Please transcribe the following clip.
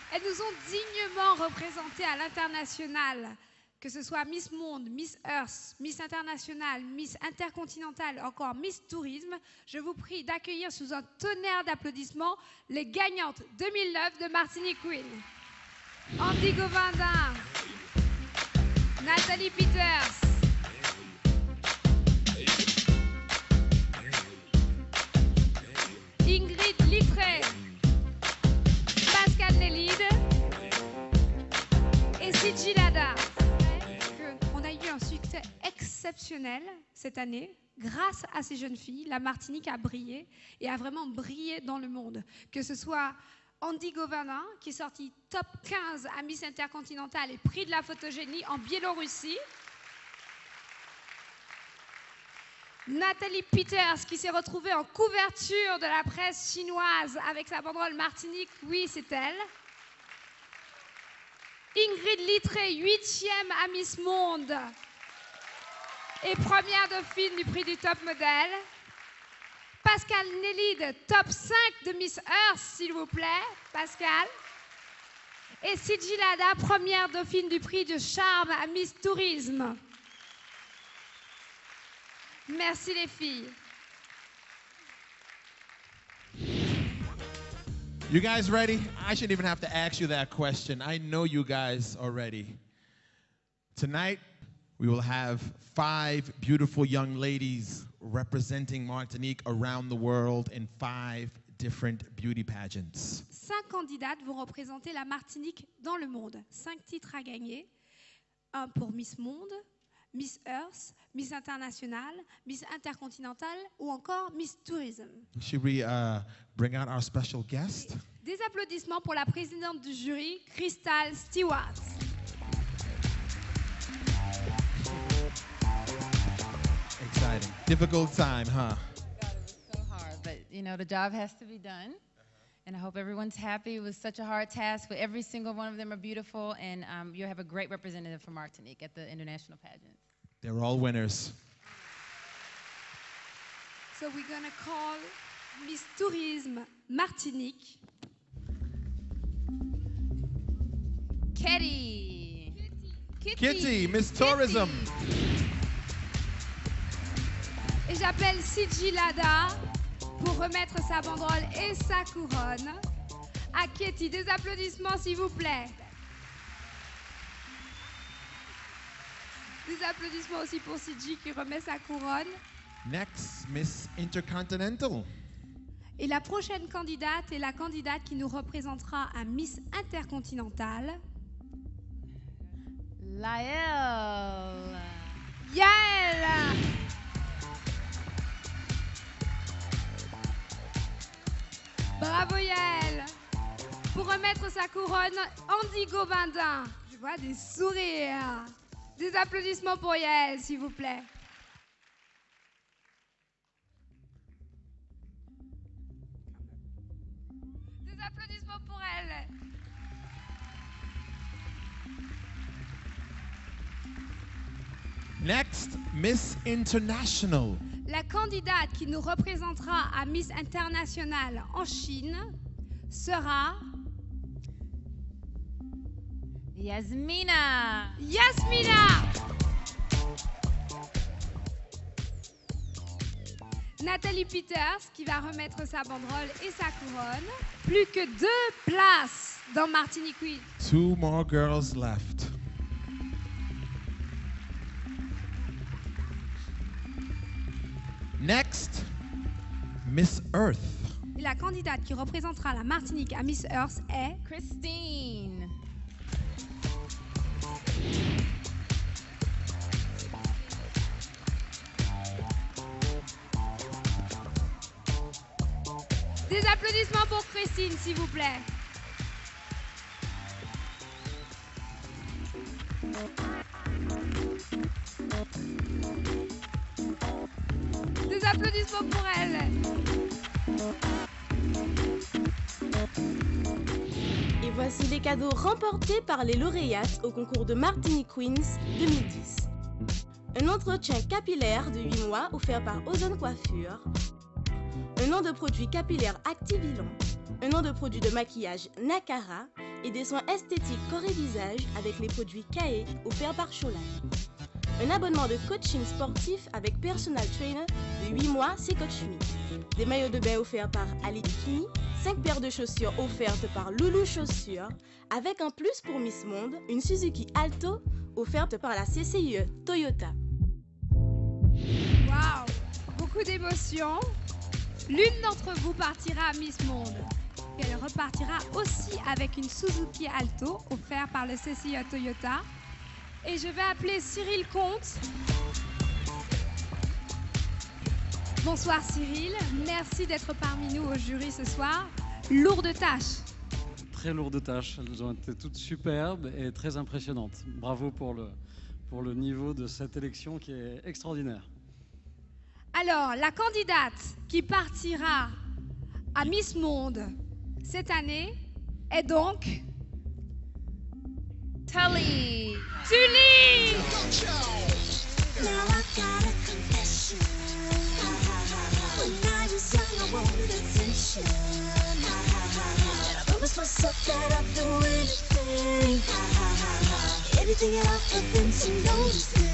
Elles nous ont dignement représentées à l'international, que ce soit Miss Monde, Miss Earth, Miss International, Miss Intercontinental, encore Miss Tourisme. Je vous prie d'accueillir sous un tonnerre d'applaudissements les gagnantes 2009 de Martinique Queen. Andy Govindin, Nathalie Peters, Ingrid Littré, Pascal Nélide et Sidji Lada. On a eu un succès exceptionnel cette année. Grâce à ces jeunes filles, la Martinique a brillé et a vraiment brillé dans le monde. Que ce soit Andy Govindin, qui est sorti top 15 à Miss Intercontinental et prix de la photogénie en Biélorussie. Nathalie Peters, qui s'est retrouvée en couverture de la presse chinoise avec sa banderole Martinique, oui, c'est elle. Ingrid Littré, 8e à Miss Monde et première dauphine du prix du top modèle. Pascal Nélide, top 5 de Miss Earth, s'il vous plaît, Pascal. Et Sidji Lada, première dauphine du prix de charme à Miss Tourisme. Merci les filles. You guys ready? I shouldn't even have to ask you that question. I know you guys are ready. Tonight, we will have 5 beautiful young ladies representing Martinique around the world in 5 different beauty pageants. 5 candidates vont représenter la Martinique dans le monde. 5 titres à gagner. Un pour Miss Monde, Miss Earth, Miss International, Miss Intercontinental ou encore Miss Tourism. Should we bring out our special guest? Des applaudissements pour la présidente du jury, Crystal Stewart. Exciting. Difficult time, huh? God, it was so hard, but you know, the job has to be done. And I hope everyone's happy. It was such a hard task, but every single one of them are beautiful, and you have a great representative for Martinique at the international pageant. They're all winners. So we're gonna call Miss Tourisme Martinique. Kitty. Kitty, Miss Tourism. Et j'appelle Sidji Lada pour remettre sa banderole et sa couronne à Kitty. Des applaudissements, s'il vous plaît. Des applaudissements aussi pour Sidji qui remet sa couronne. Next, Miss Intercontinental. Et la prochaine candidate est la candidate qui nous représentera à Miss Intercontinental. Laëlle. Yael. Bravo Yael. Pour remettre sa couronne, Andy Govindin. Je vois des sourires. Des applaudissements pour Yael, s'il vous plaît. Des applaudissements pour elle. Next, Miss International. La candidate qui nous représentera à Miss International en Chine sera Yasmina. Yasmina. Nathalie Peters qui va remettre sa banderole et sa couronne. Plus que 2 places dans Martinique Queen. 2 more girls left. Next, Miss Earth. Et la candidate qui représentera la Martinique à Miss Earth est Christine. Des applaudissements pour Christine, s'il vous plaît. Des applaudissements pour elle. Et voici les cadeaux remportés par les lauréates au concours de Martinique Queens 2010. Un entretien capillaire de 8 mois offert par Ozone Coiffure. un nom de produit capillaire Activilan, un nom de produit de maquillage Nakara et des soins esthétiques corps et visage avec les produits Kae offerts par Cholan. Un abonnement de coaching sportif avec personal trainer de 8 mois, c'est Coach Me. Des maillots de bain offerts par Ali Bikini, 5 paires de chaussures offertes par Loulou Chaussures, avec en plus pour Miss Monde, une Suzuki Alto offerte par la CCIE Toyota. Waouh, beaucoup d'émotions. L'une d'entre vous partira à Miss Monde. Et elle repartira aussi avec une Suzuki Alto offerte par le CCIE Toyota. Et je vais appeler Cyril Comte. Bonsoir Cyril, merci d'être parmi nous au jury ce soir. Lourde tâche. Très lourdes tâches, elles ont été toutes superbes et très impressionnantes. Bravo pour le niveau de cette élection qui est extraordinaire. Alors, la candidate qui partira à Miss Monde cette année est donc Tully! Tully! Now I got a confession. When I was young, I wanted attention. I promised myself that I'd do anything. Anything at all for them to notice me.